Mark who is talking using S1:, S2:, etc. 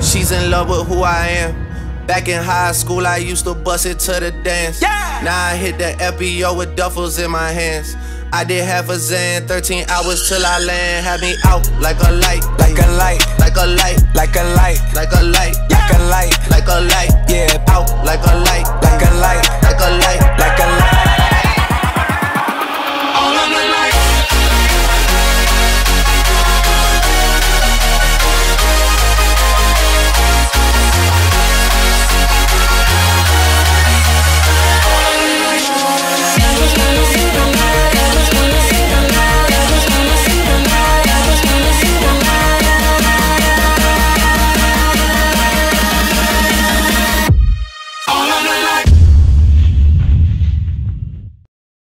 S1: She's in love with who I am. Back in high school, I used to bust it to the dance.
S2: Yeah.
S1: Now I hit the FBO with duffels in my hands. I did half a Zan, 13 hours till I land. Had me out like a light,
S2: like a light,
S1: like a light,
S2: like a light,
S1: like a light,
S2: like a light,
S1: like a light.
S2: yeah,
S1: out like a light,
S2: like a light,
S1: like a light,
S2: like a light.